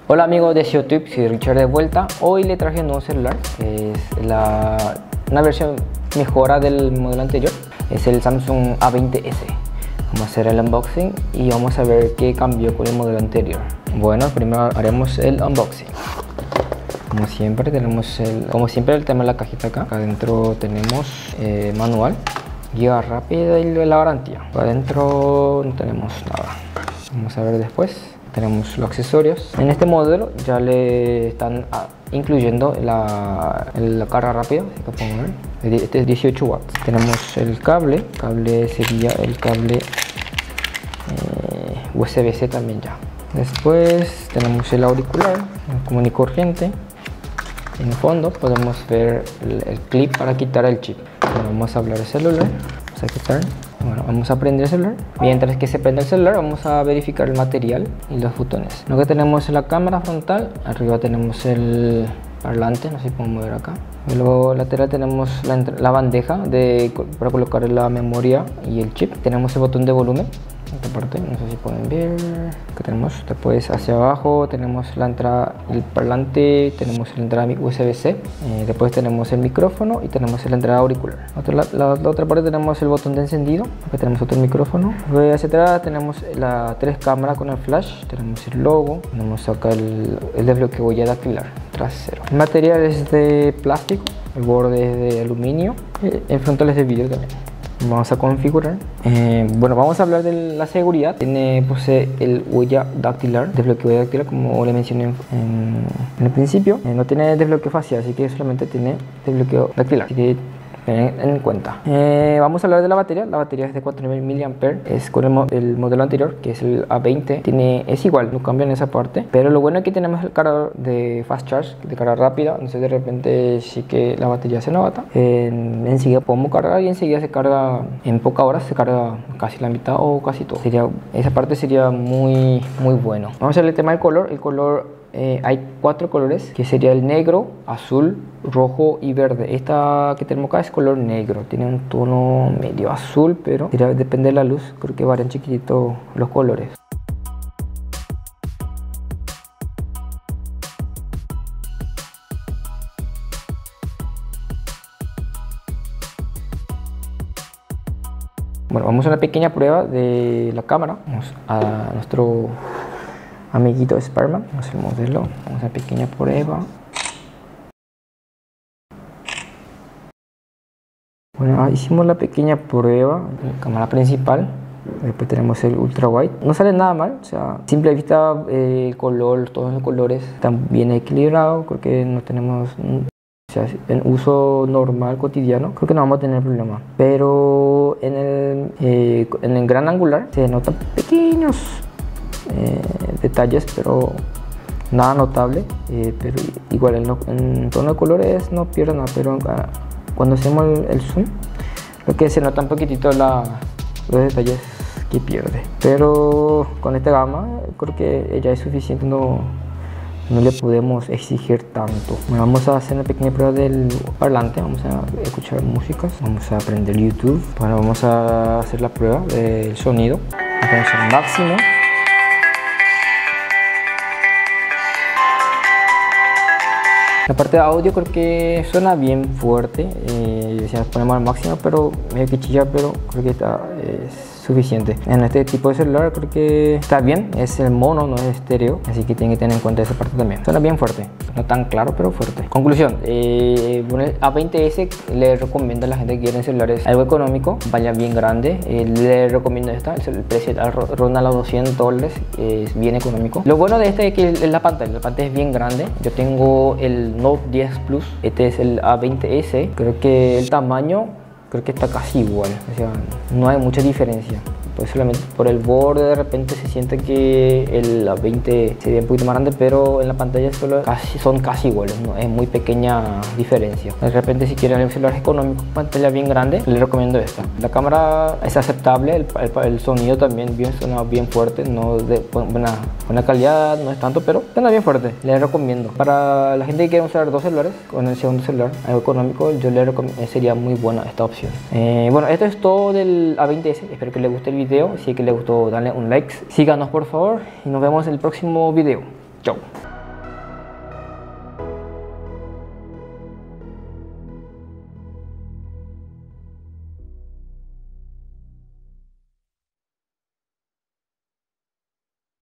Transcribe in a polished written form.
Hola amigos de YouTube, soy Richard de vuelta. Hoy le traje un nuevo celular, que es una versión mejora del modelo anterior. Es el Samsung A20s. Vamos a hacer el unboxing y vamos a ver qué cambió con el modelo anterior. Bueno, primero haremos el unboxing. Como siempre el tema de la cajita acá. Acá adentro tenemos manual, guía rápida y la garantía. Acá adentro no tenemos nada. Vamos a ver después. Tenemos los accesorios. En este modelo ya le están incluyendo la carga rápida. Este es 18 watts. Tenemos el cable. Sería el cable USB-C también ya. Después tenemos el auricular común y corriente. En el fondo podemos ver el clip para quitar el chip. Bueno, vamos a hablar del celular. Vamos a quitar. Bueno, vamos a prender el celular. Mientras que se prende el celular, vamos a verificar el material y los botones. Lo que tenemos es la cámara frontal. Arriba tenemos el parlante, no sé si podemos ver acá. Y luego lateral tenemos la bandeja para colocar la memoria y el chip. Tenemos el botón de volumen. Esta parte, no sé si pueden ver. Que tenemos después hacia abajo, tenemos la entrada, el parlante, tenemos la entrada USB-C, después tenemos el micrófono y tenemos la entrada auricular. La otra parte tenemos el botón de encendido, acá tenemos otro micrófono. Luego hacia atrás tenemos las tres cámaras con el flash, tenemos el logo, tenemos acá el desbloqueo ya dactilar trasero. El material es de plástico, el borde es de aluminio, el frontal es de vidrio también. Vamos a configurar. Bueno, vamos a hablar de la seguridad. Posee el huella dactilar, desbloqueo dactilar, como le mencioné en el principio. No tiene desbloqueo facial, así que solamente tiene desbloqueo dactilar. Así que tengan en cuenta. Vamos a hablar de la batería. La batería es de 4000 mAh. Es con el modelo anterior, que es el A20. Es igual, no cambia en esa parte. Pero lo bueno es que tenemos el cargador de fast charge, de carga rápida. Entonces de repente sí que la batería se nota. Enseguida podemos cargar y enseguida se carga en pocas horas. Se carga casi la mitad o casi todo. Esa parte sería muy bueno. Vamos a ver el tema del color. El color hay 4 colores, que sería el negro, azul, rojo y verde. Esta que tenemos acá es color negro, tiene un tono medio azul, pero depende de la luz, creo que varían chiquitito los colores. Bueno, vamos a una pequeña prueba de la cámara. Vamos a nuestro amiguito Spiderman, vamos a el modelo, vamos a una pequeña prueba. Bueno, hicimos la pequeña prueba, la cámara principal. Después tenemos el ultra wide. No sale nada mal, o sea, a simple vista el color, todos los colores están bien equilibrados. Creo que no tenemos, o sea, en uso normal, cotidiano, creo que no vamos a tener problema. Pero en el gran angular se notan pequeños detalles, pero nada notable, pero igual en tono de colores no pierde nada, pero cuando hacemos el zoom, lo que se nota un poquitito los detalles que pierde, pero con esta gama creo que ya es suficiente, no le podemos exigir tanto. Bueno, vamos a hacer una pequeña prueba del parlante, vamos a escuchar músicas, vamos a aprender YouTube. Bueno, vamos a hacer la prueba del sonido, vamos al máximo. La parte de audio creo que suena bien fuerte, si nos ponemos al máximo, pero medio que chilla, pero creo que está suficiente. En este tipo de celular creo que está bien, es el mono, no es estéreo, así que tienen que tener en cuenta esa parte también. Suena bien fuerte, no tan claro, pero fuerte. Conclusión, bueno, el A20s le recomiendo a la gente que quiere celulares algo económico, vaya bien grande, le recomiendo esta, el precio ronda los $200, es bien económico. Lo bueno de este es que la pantalla es bien grande. Yo tengo el Note 10 Plus, este es el A20s, creo que el tamaño está casi igual, o sea, no hay mucha diferencia. Pues solamente por el borde de repente se siente que el A20 se ve un poquito más grande, pero en la pantalla son casi iguales, ¿no? Es muy pequeña diferencia. De repente si quieren un celular económico, pantalla bien grande, les recomiendo esta. La cámara es aceptable, el sonido también suena bien fuerte, no de buena calidad, no es tanto, pero suena bien fuerte, les recomiendo. Para la gente que quiere usar dos celulares, con el segundo celular, algo económico, yo les recomiendo, sería muy buena esta opción. Bueno, esto es todo del A20s, espero que les guste el video. Si es que les gustó, dale un like, síganos por favor y nos vemos en el próximo video. Chau.